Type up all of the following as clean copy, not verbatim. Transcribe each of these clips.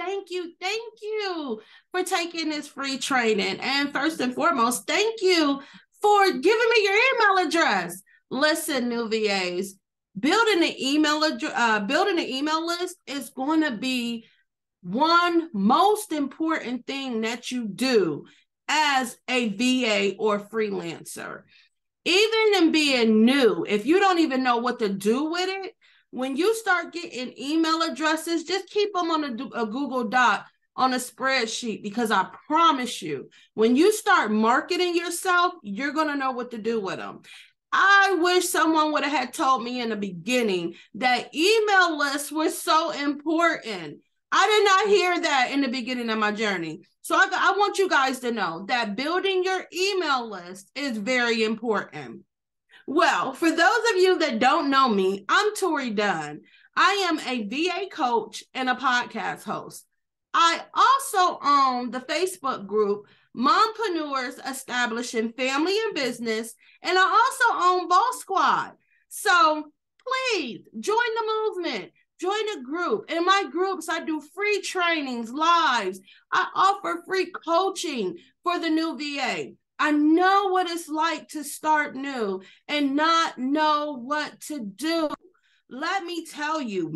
Thank you for taking this free training. And first and foremost, thank you for giving me your email address. Listen, new VAs, building an email list is going to be one most important thing that you do as a VA or freelancer. Even in being new, if you don't even know what to do with it, when you start getting email addresses, just keep them on a Google Doc on a spreadsheet, because I promise you, when you start marketing yourself, you're going to know what to do with them. I wish someone would have had told me in the beginning that email lists were so important. I did not hear that in the beginning of my journey. So I want you guys to know that building your email list is very important. Well, for those of you that don't know me, I'm Tori Dunn. I am a VA coach and a podcast host. I also own the Facebook group, Mompreneurs Establishing Family and Business, and I also own Boss Squad. So please join the movement. Join a group. In my groups, I do free trainings, lives. I offer free coaching for the new VA. I know what it's like to start new and not know what to do. Let me tell you,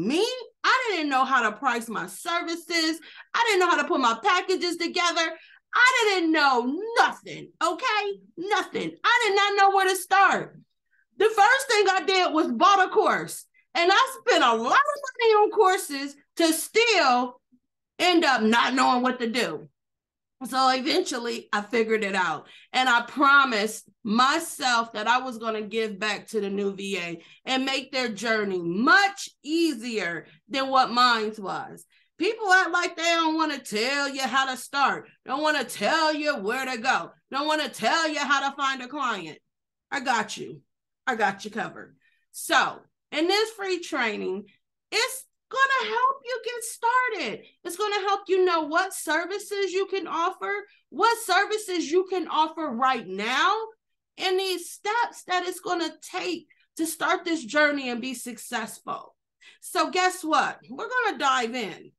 I didn't know how to price my services. I didn't know how to put my packages together. I didn't know nothing, okay? Nothing. I did not know where to start. The first thing I did was bought a course. And I spent a lot of money on courses to still end up not knowing what to do. So eventually I figured it out. And I promised myself that I was going to give back to the new VA and make their journey much easier than what mine was. People act like they don't want to tell you how to start, don't want to tell you where to go, don't want to tell you how to find a client. I got you. I got you covered. So in this free training, it's going to help you get started. It's going to help you know what services you can offer, what services you can offer right now, and these steps that it's going to take to start this journey and be successful. So guess what? We're going to dive in.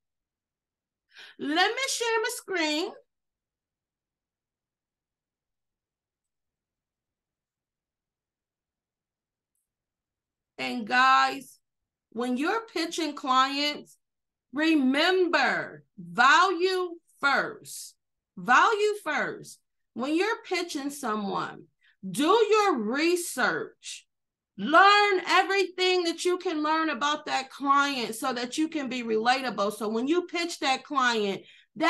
Let me share my screen. And guys, when you're pitching clients, remember, value first. Value first. When you're pitching someone, do your research. Learn everything that you can learn about that client so that you can be relatable. So when you pitch that client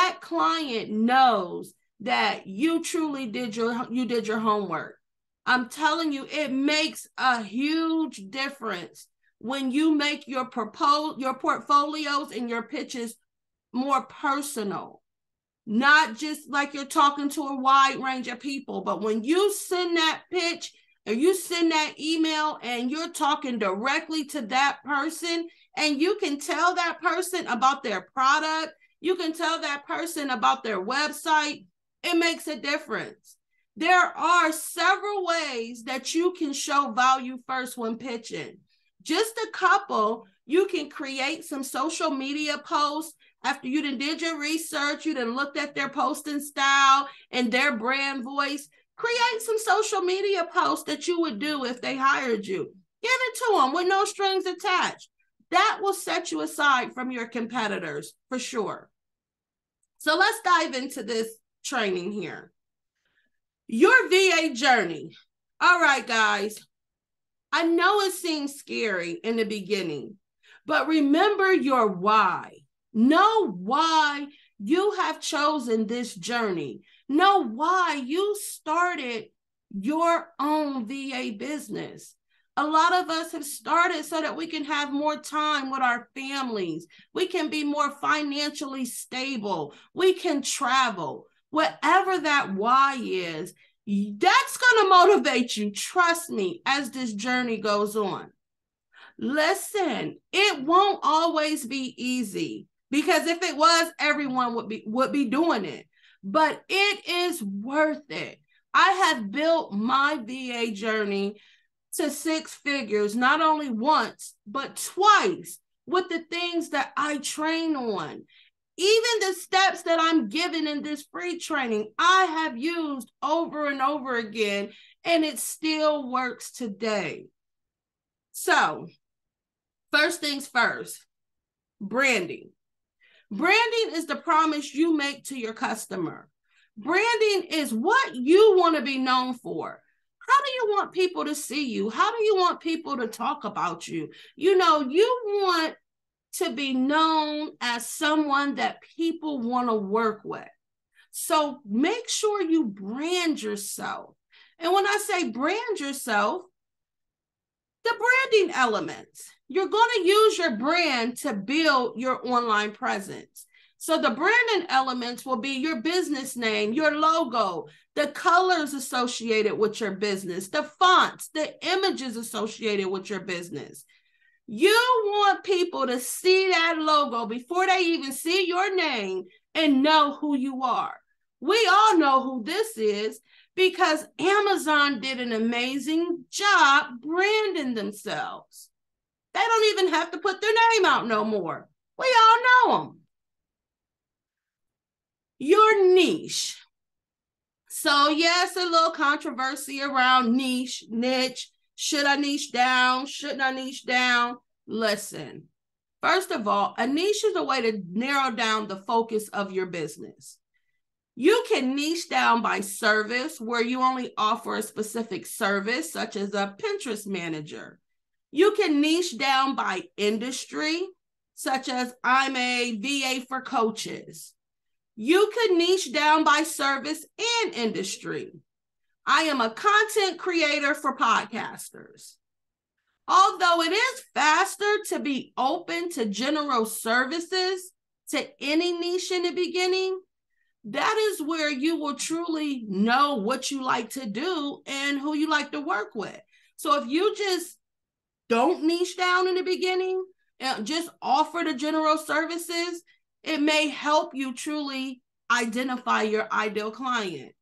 knows that you truly did your homework. I'm telling you, it makes a huge difference when you make your portfolios and your pitches more personal, not just like you're talking to a wide range of people. But when you send that pitch or you send that email and you're talking directly to that person, and you can tell that person about their product, you can tell that person about their website, it makes a difference. There are several ways that you can show value first when pitching. Just a couple. You can create some social media posts after you did your research, you looked at their posting style and their brand voice. Create some social media posts that you would do if they hired you. Give it to them with no strings attached. That will set you aside from your competitors for sure. So let's dive into this training here. Your VA journey. All right, guys. I know it seems scary in the beginning, but remember your why. Know why you have chosen this journey. Know why you started your own VA business. A lot of us have started so that we can have more time with our families. We can be more financially stable. We can travel. Whatever that why is, that's going to motivate you, trust me, as this journey goes on. Listen, it won't always be easy, because if it was, everyone would be doing it. But it is worth it. I have built my VA journey to 6 figures, not only once, but twice, with the things that I train on. Even the steps that I'm giving in this free training, I have used over and over again, and it still works today. So, first things first, branding. Branding is the promise you make to your customer. Branding is what you want to be known for. How do you want people to see you? How do you want people to talk about you? You want to be known as someone that people want to work with. So make sure you brand yourself. And when I say brand yourself, the branding elements, you're going to use your brand to build your online presence. So the branding elements will be your business name, your logo, the colors associated with your business, the fonts, the images associated with your business. You want people to see that logo before they even see your name and know who you are. We all know who this is because Amazon did an amazing job branding themselves. They don't even have to put their name out no more. We all know them. Your niche. So yes, a little controversy around niche. Should I niche down? Shouldn't I niche down? Listen, first of all, a niche is a way to narrow down the focus of your business. You can niche down by service, where you only offer a specific service, such as a Pinterest manager. You can niche down by industry, such as I'm a VA for coaches. You could niche down by service and industry. I am a content creator for podcasters. Although it is faster to be open to general services to any niche in the beginning, that is where you will truly know what you like to do and who you like to work with. So if you just don't niche down in the beginning and just offer the general services, it may help you truly identify your ideal client.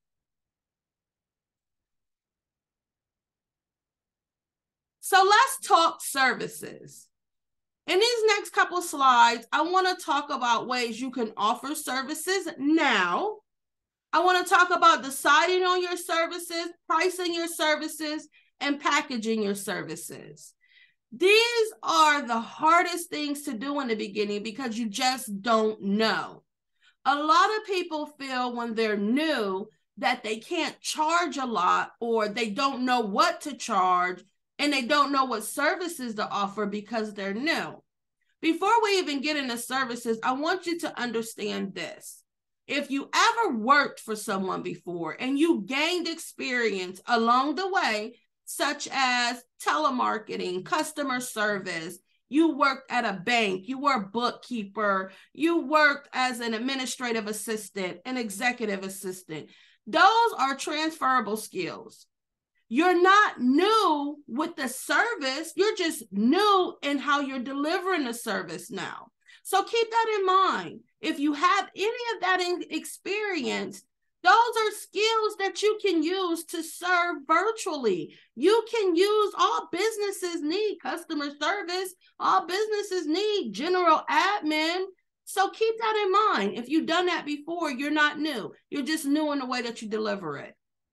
So let's talk services. In these next couple slides, I want to talk about ways you can offer services now. I want to talk about deciding on your services, pricing your services, and packaging your services. These are the hardest things to do in the beginning because you just don't know. A lot of people feel when they're new that they can't charge a lot, or they don't know what to charge, and they don't know what services to offer because they're new. Before we even get into services, I want you to understand this. If you ever worked for someone before and you gained experience along the way, such as telemarketing, customer service, you worked at a bank, you were a bookkeeper, you worked as an administrative assistant, an executive assistant, those are transferable skills. You're not new with the service, you're just new in how you're delivering the service now. So keep that in mind. If you have any of that experience, those are skills that you can use to serve virtually. You can use, all businesses need customer service. All businesses need general admin. So keep that in mind. If you've done that before, you're not new. You're just new in the way that you deliver it.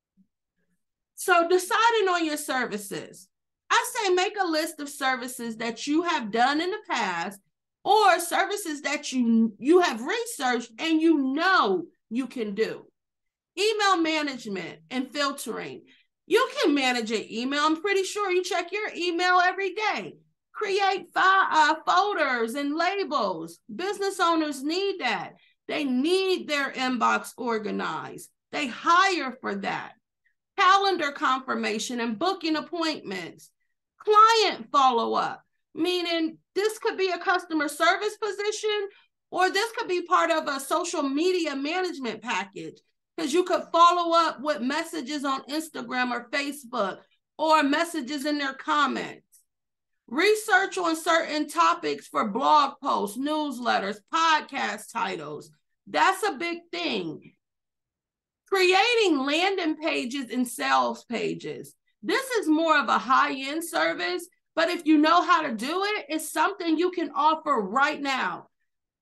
So deciding on your services, I say make a list of services that you have done in the past, or services that you have researched and you know you can do. Email management and filtering. You can manage your email. I'm pretty sure you check your email every day. Create folders and labels. Business owners need that. They need their inbox organized. They hire for that. Calendar confirmation and booking appointments. Client follow-up, meaning this could be a customer service position, or this could be part of a social media management package, because you could follow up with messages on Instagram or Facebook, or messages in their comments. Research on certain topics for blog posts, newsletters, podcast titles. That's a big thing. Creating landing pages and sales pages. This is more of a high-end service, but if you know how to do it, it's something you can offer right now.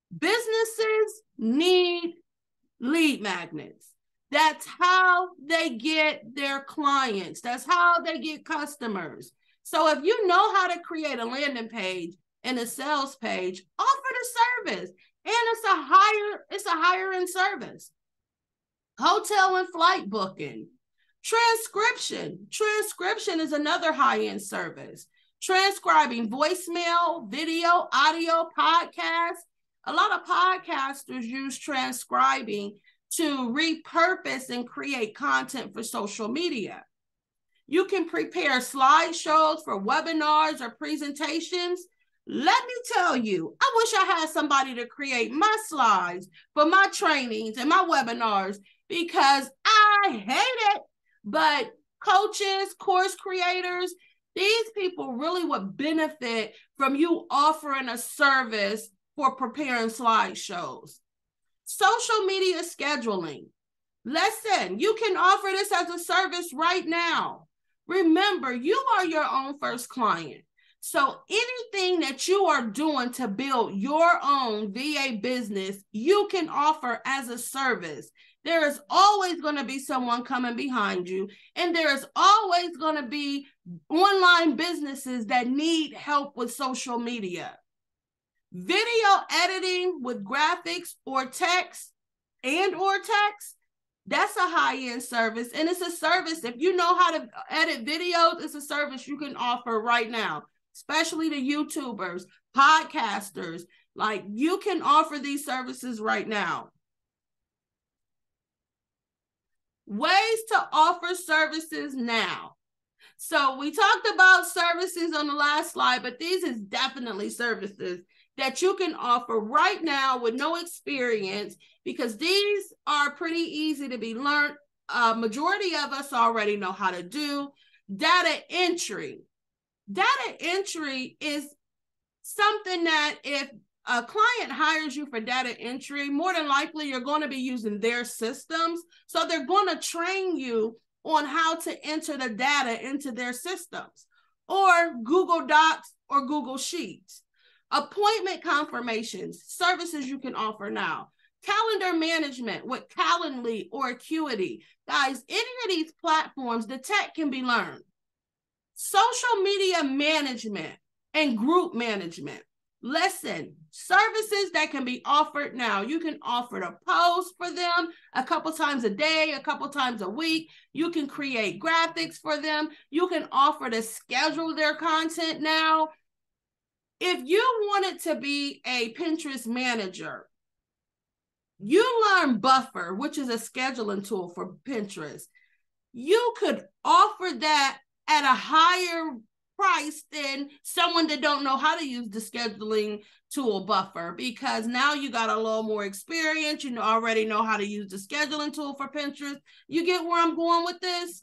Businesses need lead magnets. That's how they get their clients. That's how they get customers. So if you know how to create a landing page and a sales page, offer the service. And it's a higher end service. Hotel and flight booking. Transcription. Transcription is another high-end service. Transcribing voicemail, video, audio, podcasts. A lot of podcasters use transcribing to repurpose and create content for social media. You can prepare slideshows for webinars or presentations. Let me tell you, I wish I had somebody to create my slides for my trainings and my webinars because I hate it. But coaches, course creators, these people really would benefit from you offering a service for preparing slideshows. Social media scheduling. Listen, you can offer this as a service right now. Remember, you are your own first client. So anything that you are doing to build your own VA business, you can offer as a service. There is always going to be someone coming behind you, and there is always going to be online businesses that need help with social media. Video editing with graphics or text, that's a high-end service, and it's a service. If you know how to edit videos, it's a service you can offer right now, especially to YouTubers, podcasters. Like, you can offer these services right now. Ways to offer services now. So we talked about services on the last slide, but these is definitely services that you can offer right now with no experience, because these are pretty easy to be learned. Majority of us already know how to do. Data entry. Data entry is something that if a client hires you for data entry, more than likely you're going to be using their systems. So they're going to train you on how to enter the data into their systems, or Google Docs or Google Sheets. Appointment confirmations, services you can offer now. Calendar management with Calendly or Acuity. Guys, any of these platforms, the tech can be learned. Social media management and group management. Listen, services that can be offered now. You can offer to post for them a couple times a day, a couple times a week. You can create graphics for them. You can offer to schedule their content now. If you wanted to be a Pinterest manager, you learn Buffer, which is a scheduling tool for Pinterest. You could offer that at a higher price than someone that don't know how to use the scheduling tool Buffer, because now you got a little more experience. You already know how to use the scheduling tool for Pinterest. You get where I'm going with this?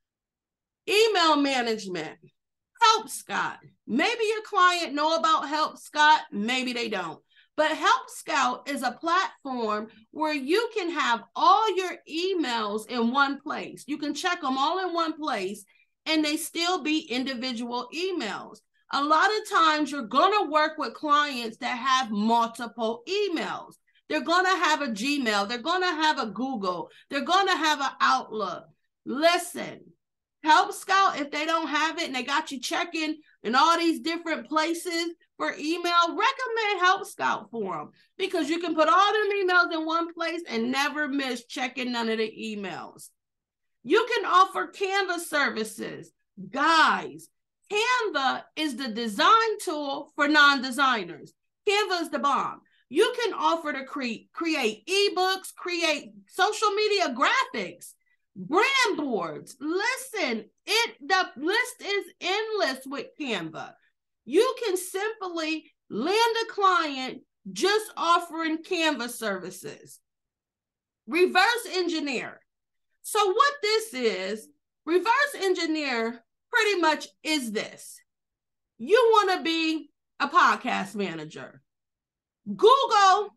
Email management. Help Scott. Maybe your client know about Help Scott, maybe they don't. But Help Scout is a platform where you can have all your emails in one place. You can check them all in one place, and they still be individual emails. A lot of times you're going to work with clients that have multiple emails. They're going to have a Gmail. They're going to have a Google. They're going to have an Outlook. Listen, Help Scout, if they don't have it and they got you checking in all these different places for email, recommend Help Scout for them, because you can put all them emails in one place and never miss checking none of the emails. You can offer Canva services. Guys, Canva is the design tool for non-designers. Canva is the bomb. You can offer to create ebooks, create social media graphics, brand boards. Listen, the list is endless with Canva. You can simply land a client just offering Canva services. Reverse engineer. So what this is, reverse engineer pretty much is this. You want to be a podcast manager. Google,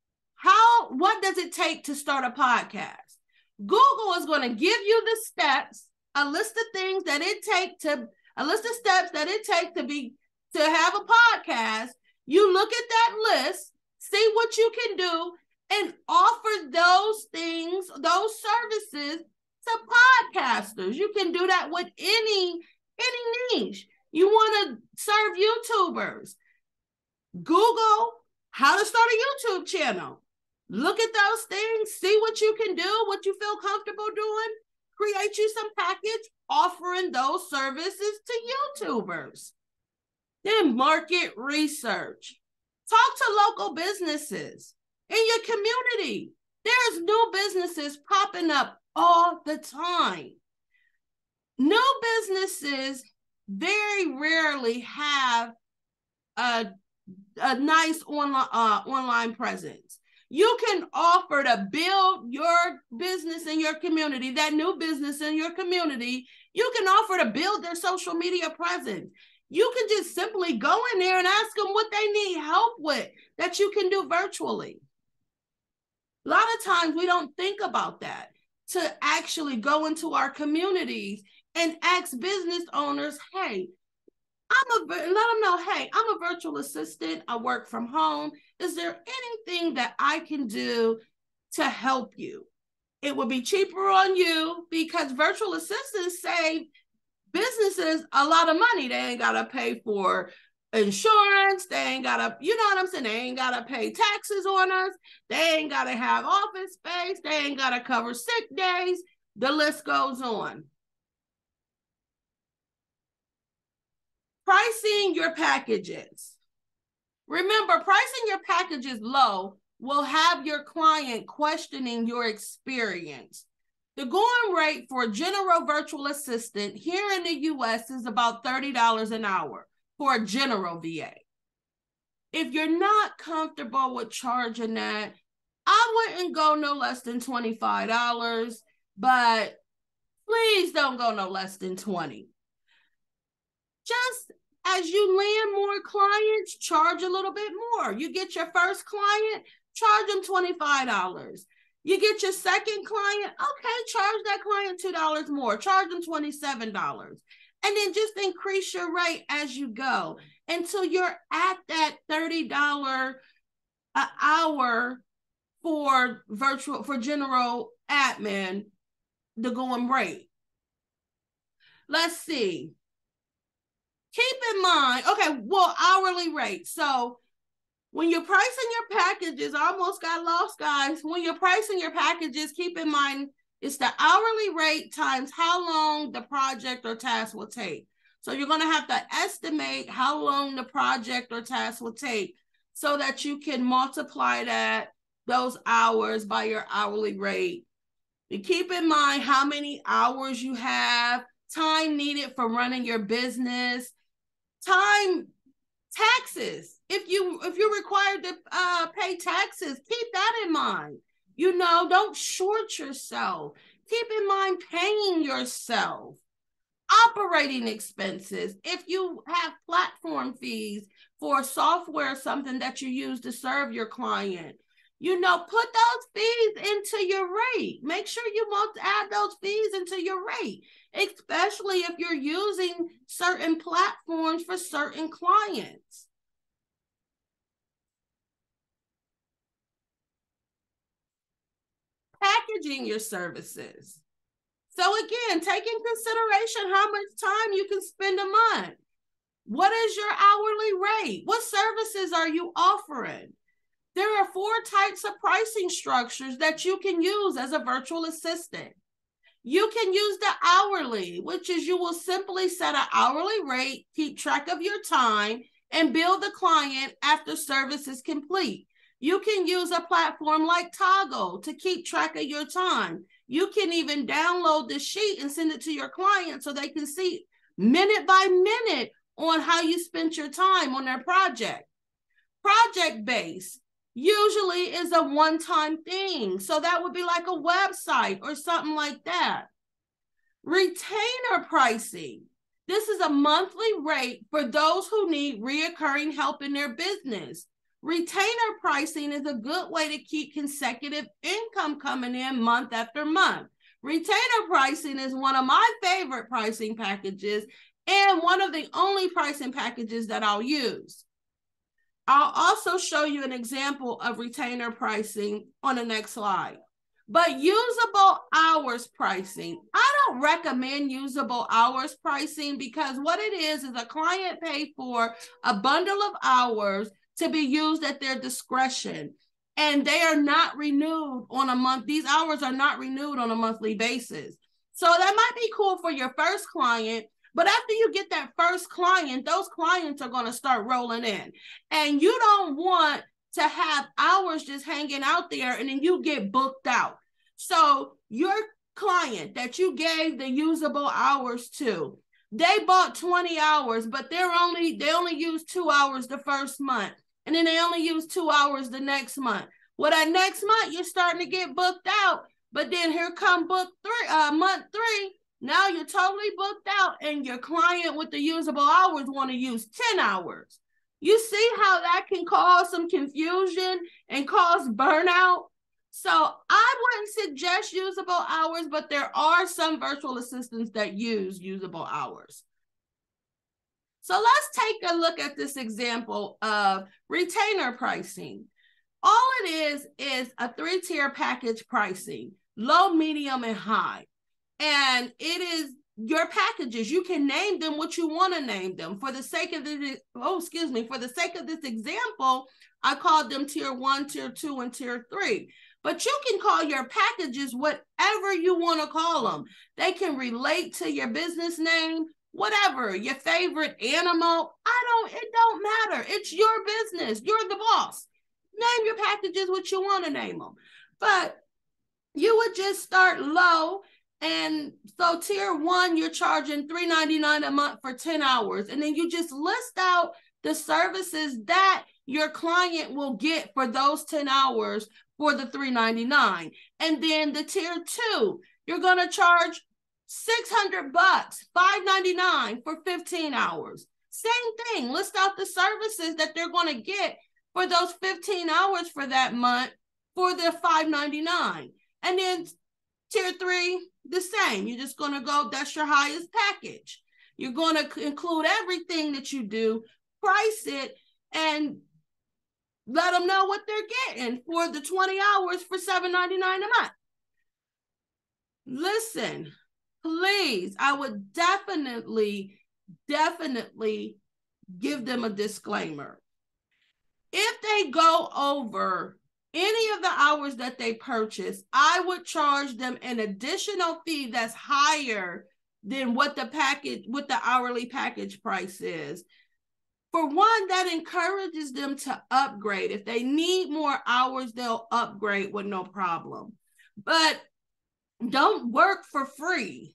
what does it take to start a podcast? Google is going to give you the steps, a list of steps that it takes to have a podcast. You look at that list, See what you can do and offer those things, those services to podcasters. You can do that with any niche. You want to serve YouTubers. Google how to start a YouTube channel. Look at those things, see what you can do, what you feel comfortable doing. Create you some package offering those services to YouTubers. Then market research. Talk to local businesses in your community. There's new businesses popping up all the time. New businesses very rarely have a nice online presence. You can offer to build your business in your community, that new business in your community. You can offer to build their social media presence. You can just simply go in there and ask them what they need help with that you can do virtually. A lot of times we don't think about that, to actually go into our communities and ask business owners, hey, let them know, hey, I'm a virtual assistant. I work from home. Is there anything that I can do to help you? It would be cheaper on you because virtual assistants save businesses a lot of money. They ain't got to pay for insurance. They ain't got to, you know what I'm saying? They ain't got to pay taxes on us. They ain't got to have office space. They ain't got to cover sick days. The list goes on. Pricing your packages. Remember, pricing your packages low will have your client questioning your experience. The going rate for a general virtual assistant here in the US is about $30 an hour for a general VA. If you're not comfortable with charging that, I wouldn't go no less than $25, but please don't go no less than $20. Just as you land more clients, charge a little bit more. You get your first client, charge them $25. You get your second client, okay, charge that client $2 more, charge them $27. And then just increase your rate as you go until you're at that $30 an hour for general admin, the going rate. Let's see. Keep in mind, okay, well, hourly rate. So when you're pricing your packages, I almost got lost, guys. When you're pricing your packages, keep in mind it's the hourly rate times how long the project or task will take. So you're going to have to estimate how long the project or task will take so that you can multiply those hours by your hourly rate. And keep in mind how many hours you have, time needed for running your business, time, taxes. If you're required to pay taxes, keep that in mind. You know, don't short yourself. Keep in mind paying yourself. Operating expenses. If you have platform fees for software, something that you use to serve your client, you know, put those fees into your rate. Make sure you want to add those fees into your rate, especially if you're using certain platforms for certain clients. Packaging your services. So again, take in consideration how much time you can spend a month. What is your hourly rate? What services are you offering? There are 4 types of pricing structures that you can use as a virtual assistant. You can use the hourly, which is you will simply set an hourly rate, keep track of your time, and bill the client after service is complete. You can use a platform like Toggle to keep track of your time. You can even download the sheet and send it to your client so they can see minute by minute on how you spent your time on their project. Project-based usually is a one-time thing. So that would be like a website or something like that. Retainer pricing. This is a monthly rate for those who need reoccurring help in their business. Retainer pricing is a good way to keep consecutive income coming in month after month. Retainer pricing is one of my favorite pricing packages and one of the only pricing packages that I'll use. I'll also show you an example of retainer pricing on the next slide. But usable hours pricing, I don't recommend usable hours pricing because what it is a client paid for a bundle of hours to be used at their discretion. And they are not renewed on a month. These hours are not renewed on a monthly basis. So that might be cool for your first client, but after you get that first client, those clients are going to start rolling in. And you don't want to have hours just hanging out there and then you get booked out. So your client that you gave the usable hours to, they bought 20 hours, but they only used 2 hours the first month. And then they only use 2 hours the next month. Well, that next month, you're starting to get booked out. But then here come month 3. Now you're totally booked out. And your client with the usable hours want to use 10 hours. You see how that can cause some confusion and cause burnout? So I wouldn't suggest usable hours, but there are some virtual assistants that use usable hours. So let's take a look at this example of retainer pricing. All it is a 3-tier package pricing, low, medium, and high. And it is your packages. You can name them what you want to name them. For the sake of this, for the sake of this example, I called them tier 1, tier 2, and tier 3. But you can call your packages whatever you want to call them. They can relate to your business name, whatever, your favorite animal. It don't matter. It's your business. You're the boss. Name your packages what you want to name them. But you would just start low. And so tier 1, you're charging $3.99 a month for 10 hours. And then you just list out the services that your client will get for those 10 hours for the $3.99. And then the tier 2, you're going to charge $600, $5.99 for 15 hours. Same thing. List out the services that they're going to get for those 15 hours for that month for the $5.99. And then tier 3, the same. You're just going to go, that's your highest package. You're going to include everything that you do, price it, and let them know what they're getting for the 20 hours for $7.99 a month. Listen, please, I would definitely give them a disclaimer. If they go over any of the hours that they purchase, I would charge them an additional fee that's higher than what the hourly package price is. For one, that encourages them to upgrade. If they need more hours, they'll upgrade with no problem. But don't work for free.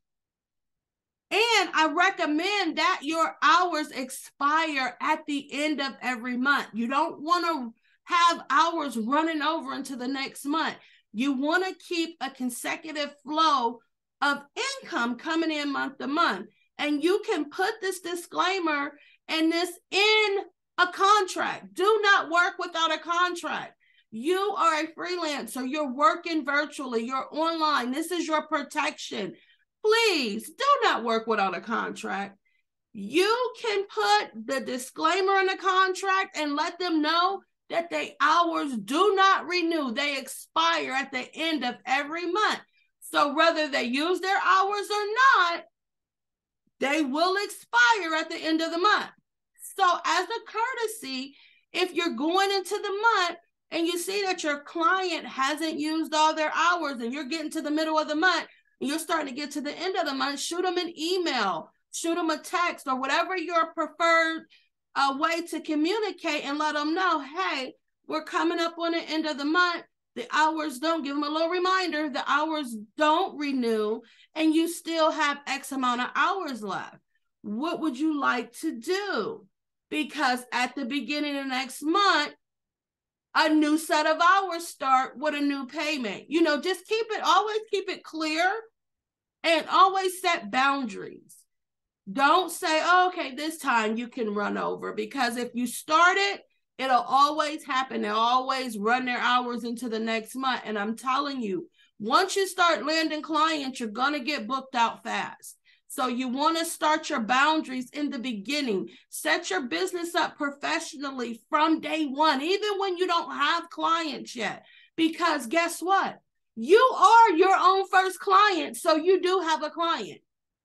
And I recommend that your hours expire at the end of every month. You don't want to have hours running over into the next month. You want to keep a consecutive flow of income coming in month to month. And you can put this disclaimer and this in a contract. Do not work without a contract. You are a freelancer. You're working virtually. You're online. This is your protection. Please do not work without a contract. You can put the disclaimer in the contract and let them know that their hours do not renew. They expire at the end of every month. So whether they use their hours or not, they will expire at the end of the month. So as a courtesy, if you're going into the month and you see that your client hasn't used all their hours and you're getting to the middle of the month and you're starting to get to the end of the month, shoot them an email, shoot them a text, or whatever your preferred way to communicate, and let them know, hey, we're coming up on the end of the month. The hours don't, give them a little reminder, the hours don't renew and you still have X amount of hours left. What would you like to do? Because at the beginning of next month, a new set of hours start with a new payment. Just always keep it clear and always set boundaries. Don't say, oh, okay, this time you can run over, because if you start it, it'll always happen. They'll always run their hours into the next month. And I'm telling you, once you start landing clients, you're going to get booked out fast. So you want to start your boundaries in the beginning. Set your business up professionally from day one, even when you don't have clients yet. Because guess what? You are your own first client, so you do have a client.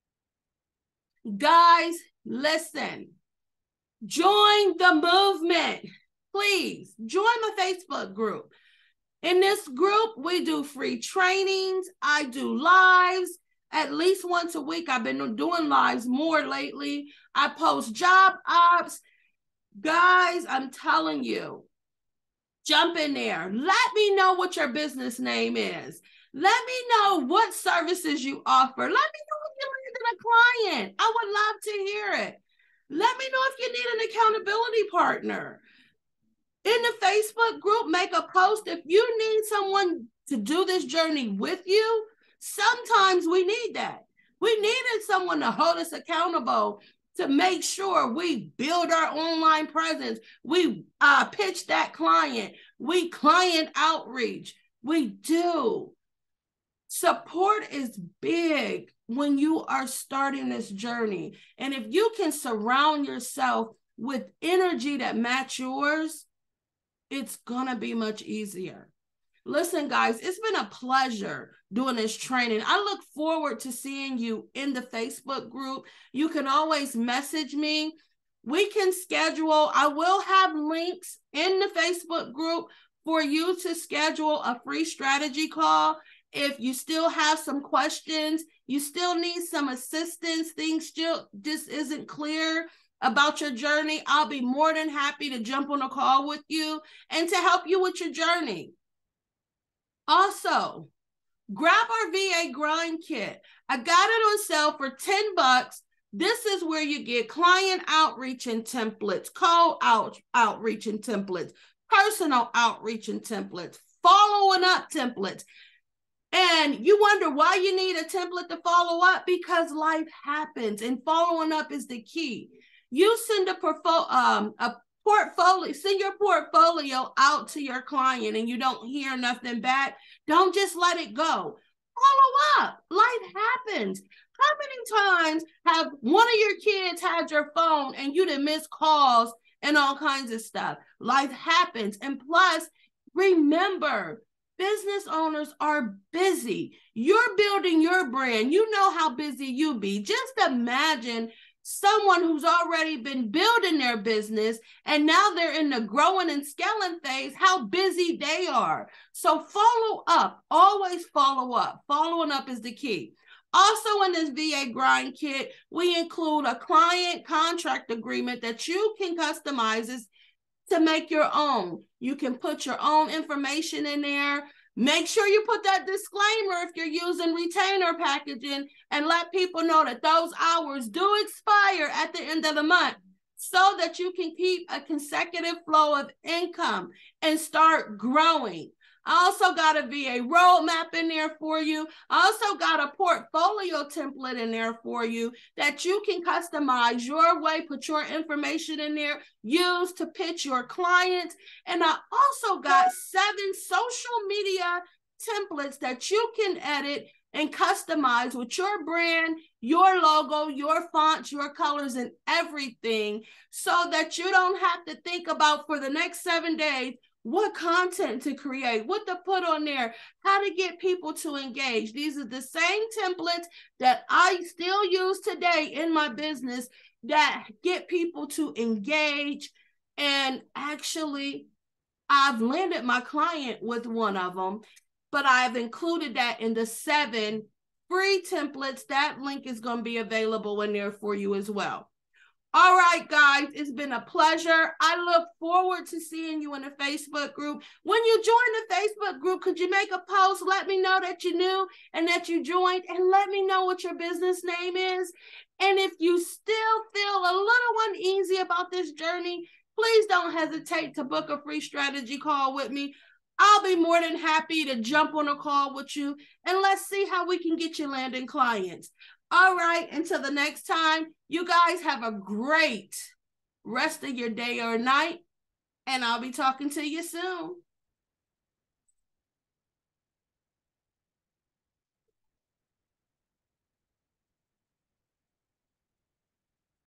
Guys, listen. Join the movement. Please join my Facebook group. In this group, we do free trainings. I do lives at least once a week. I've been doing lives more lately. I post job ops. Guys, I'm telling you, jump in there. Let me know what your business name is. Let me know what services you offer. Let me know if you landed a client. I would love to hear it. Let me know if you need an accountability partner. In the Facebook group, make a post. If you need someone to do this journey with you, sometimes we need that. We needed someone to hold us accountable to make sure we build our online presence. We pitch that client. We client outreach. We do. Support is big when you are starting this journey. And if you can surround yourself with energy that match yours, it's going to be much easier. Listen, guys, it's been a pleasure doing this training. I look forward to seeing you in the Facebook group. You can always message me. We can schedule. I will have links in the Facebook group for you to schedule a free strategy call. If you still have some questions, you still need some assistance, things still just isn't clear about your journey, I'll be more than happy to jump on a call with you and to help you with your journey. Also, grab our VA grind kit. I got it on sale for $10. This is where you get client outreach and templates, outreach and templates, personal outreach and templates, following up templates. And you wonder why you need a template to follow up? Because life happens and following up is the key. You send a portfolio, send your portfolio out to your client and you don't hear nothing back. Don't just let it go. Follow up. Life happens. How many times have one of your kids had your phone and you didn't miss calls and all kinds of stuff? Life happens. And plus, remember, business owners are busy. You're building your brand. You know how busy you be. Just imagine someone who's already been building their business and now they're in the growing and scaling phase, how busy they are. So follow up, always follow up. Following up is the key. Also in this VA grind kit, we include a client contract agreement that you can customize to make your own. You can put your own information in there. Make sure you put that disclaimer if you're using retainer packaging and let people know that those hours do expire at the end of the month so that you can keep a consecutive flow of income and start growing. I also got a VA roadmap in there for you. I also got a portfolio template in there for you that you can customize your way, put your information in there, use to pitch your clients. And I also got 7 social media templates that you can edit and customize with your brand, your logo, your fonts, your colors, and everything so that you don't have to think about for the next 7 days what content to create, what to put on there, how to get people to engage. These are the same templates that I still use today in my business that get people to engage. And actually, I've landed my client with one of them, but I've included that in the 7 free templates. That link is going to be available in there for you as well. All right, guys, it's been a pleasure. I look forward to seeing you in the Facebook group. When you join the Facebook group, could you make a post? Let me know that you knew and that you joined, and let me know what your business name is. And if you still feel a little uneasy about this journey, please don't hesitate to book a free strategy call with me. I'll be more than happy to jump on a call with you, and let's see how we can get you landing clients. All right, until the next time, you guys have a great rest of your day or night, and I'll be talking to you soon.